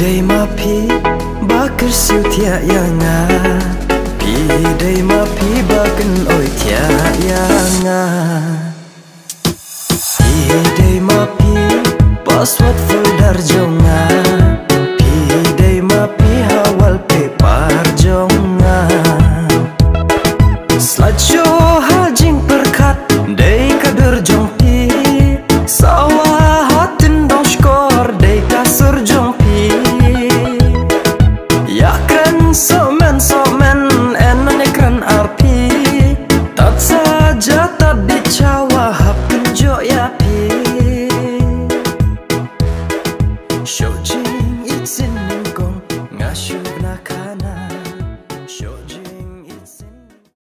dei mapi bakar sutia yanga pi dei mapi bakan oi tia yanga pi dei mapi password folder jonga pi dei mapi hawal paper jonga slideshow hajing perkat dei kader jong pi sawah hatin dong skor dei kasur jong pi ya kan so